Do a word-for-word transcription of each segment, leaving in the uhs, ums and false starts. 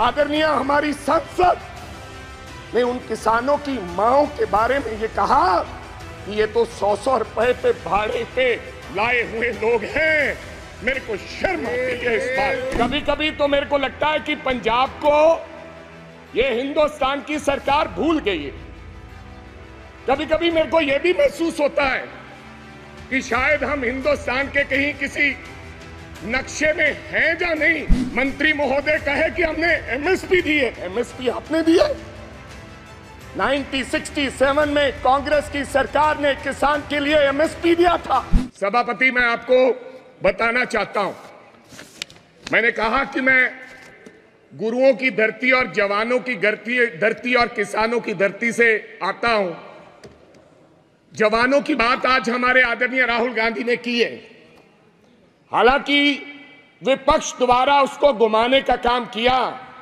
आदरणीय हमारी संसद ने उन किसानों की मांओं के बारे में ये कहा कि ये तो सौ सौ रुपए पे भाड़े पे लाए हुए लोग हैं। मेरे को शर्म आती है इस बात। कभी कभी तो मेरे को लगता है कि पंजाब को ये हिंदुस्तान की सरकार भूल गई है। कभी कभी मेरे को यह भी महसूस होता है कि शायद हम हिंदुस्तान के कहीं किसी नक्शे में हैं या नहीं। मंत्री महोदय कहे कि हमने एमएसपी दी है। एमएसपी आपने दी है? उन्नीस सौ सरसठ में कांग्रेस की सरकार ने किसान के लिए एमएसपी दिया था। सभापति, मैं आपको बताना चाहता हूं, मैंने कहा कि मैं गुरुओं की धरती और जवानों की धरती और किसानों की धरती से आता हूं। जवानों की बात आज हमारे आदरणीय राहुल गांधी ने की है। हालांकि विपक्ष द्वारा उसको घुमाने का काम किया,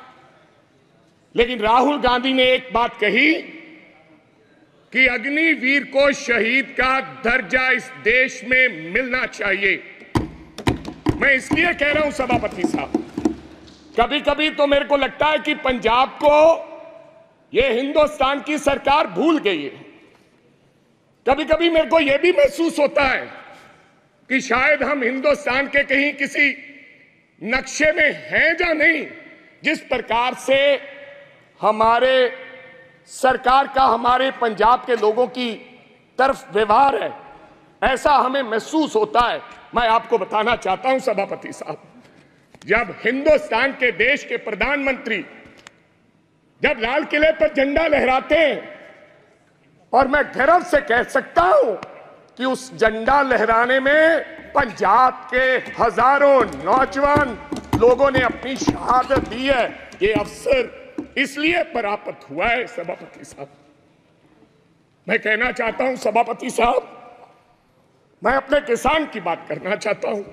लेकिन राहुल गांधी ने एक बात कही कि अग्निवीर को शहीद का दर्जा इस देश में मिलना चाहिए। मैं इसलिए कह रहा हूं सभापति साहब, कभी कभी तो मेरे को लगता है कि पंजाब को यह हिंदुस्तान की सरकार भूल गई है। कभी कभी मेरे को यह भी महसूस होता है कि शायद हम हिंदुस्तान के कहीं किसी नक्शे में हैं या नहीं। जिस प्रकार से हमारे सरकार का हमारे पंजाब के लोगों की तरफ व्यवहार है, ऐसा हमें महसूस होता है। मैं आपको बताना चाहता हूं सभापति साहब, जब हिंदुस्तान के देश के प्रधानमंत्री जब लाल किले पर झंडा लहराते हैं, और मैं गर्व से कह सकता हूं कि उस झंडा लहराने में पंजाब के हजारों नौजवान लोगों ने अपनी शहादत दी है। ये अवसर इसलिए प्राप्त हुआ है सभापति साहब। मैं कहना चाहता हूं सभापति साहब, मैं अपने किसान की बात करना चाहता हूं।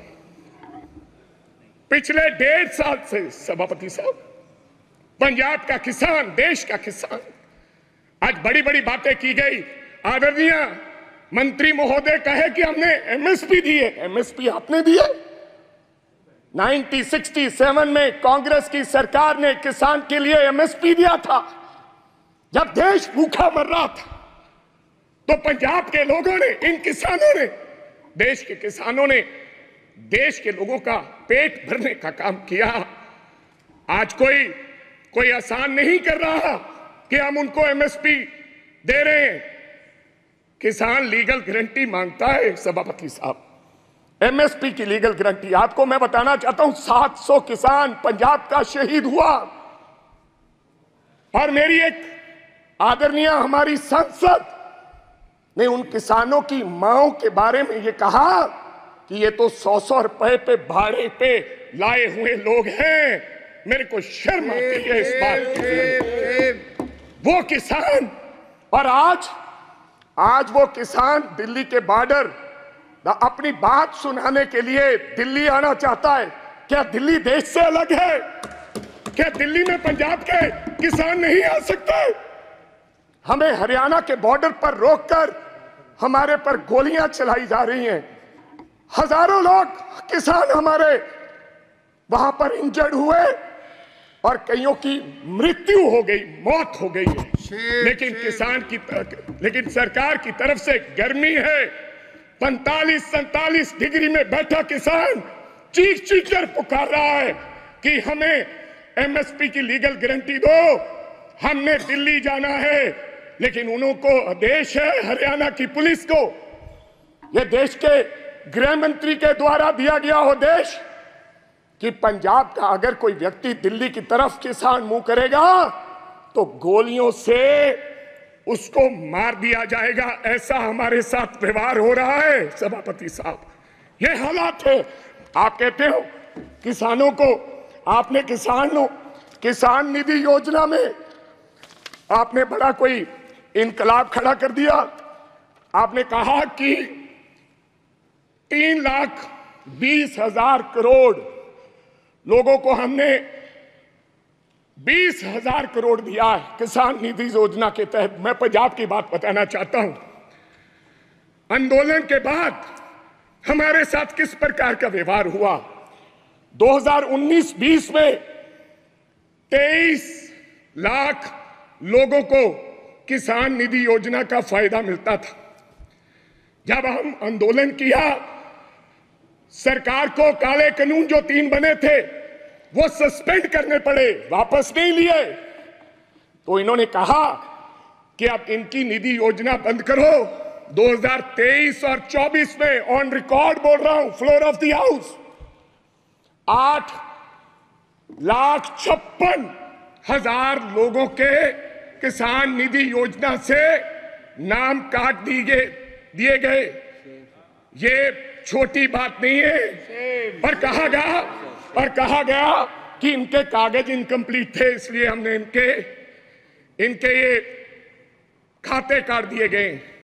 पिछले डेढ़ साल से सभापति साहब, पंजाब का किसान, देश का किसान, आज बड़ी बड़ी बातें की गई। आदरणीय मंत्री महोदय कहे कि हमने एमएसपी दी है। एमएसपी आपने दी है? उन्नीस सौ सरसठ में कांग्रेस की सरकार ने किसान के लिए एमएसपी दिया था। जब देश भूखा मर रहा था, तो पंजाब के लोगों ने, इन किसानों ने, देश के किसानों ने देश के लोगों का पेट भरने का काम किया। आज कोई कोई आसान नहीं कर रहा कि हम उनको एमएसपी दे रहे हैं। किसान लीगल गारंटी मांगता है सभापति साहब, एमएसपी की लीगल गारंटी। आपको मैं बताना चाहता हूं, सात सौ किसान पंजाब का शहीद हुआ। और मेरी एक आदरणीय हमारी संसद ने उन किसानों की मांओं के बारे में ये कहा कि ये तो सौ सौ रुपए पे भाड़े पे लाए हुए लोग हैं। मेरे को शर्म आती है इस बात। वो किसान, और आज आज वो किसान दिल्ली के बॉर्डर अपनी बात सुनाने के लिए दिल्ली आना चाहता है। क्या दिल्ली देश से अलग है? क्या दिल्ली में पंजाब के किसान नहीं आ सकते? हमें हरियाणा के बॉर्डर पर रोककर हमारे पर गोलियां चलाई जा रही हैं। हजारों लोग किसान हमारे वहां पर इंजर्ड हुए और कईयों की मृत्यु हो गई, मौत हो गई है। लेकिन किसान की लेकिन सरकार की तरफ से गर्मी है। पैंतालीस सैंतालीस डिग्री में बैठा किसान चीख चीख कर पुकार रहा है कि हमें एमएसपी की लीगल गारंटी दो, हमने दिल्ली जाना है। लेकिन उनको आदेश है हरियाणा की पुलिस को, यह देश के गृह मंत्री के द्वारा दिया गया हो देश, कि पंजाब का अगर कोई व्यक्ति दिल्ली की तरफ किसान मुंह करेगा तो गोलियों से उसको मार दिया जाएगा। ऐसा हमारे साथ व्यवहार हो रहा है सभापति साहब। ये हालात है। आप कहते हो किसानों को, आपने किसानों किसान निधि योजना में आपने बड़ा कोई इनकलाब खड़ा कर दिया। आपने कहा कि तीन लाख बीस हजार करोड़ लोगों को हमने बीस हजार करोड़ दिया है किसान निधि योजना के तहत। मैं पंजाब की बात बताना चाहता हूं। आंदोलन के बाद हमारे साथ किस प्रकार का व्यवहार हुआ। दो हज़ार उन्नीस बीस में तेईस लाख लोगों को किसान निधि योजना का फायदा मिलता था। जब हम आंदोलन किया, सरकार को काले कानून जो तीन बने थे वो सस्पेंड करने पड़े, वापस नहीं लिए। तो इन्होंने कहा कि अब इनकी निधि योजना बंद करो। दो हज़ार तेईस और चौबीस में ऑन रिकॉर्ड बोल रहा हूं, फ्लोर ऑफ द हाउस, आठ लाख छप्पन हजार लोगों के किसान निधि योजना से नाम काट दिए दिए गए। ये छोटी बात नहीं है। और कहा गया और कहा गया कि इनके कागज इनकम्प्लीट थे, इसलिए हमने इनके इनके ये खाते काट दिए गए।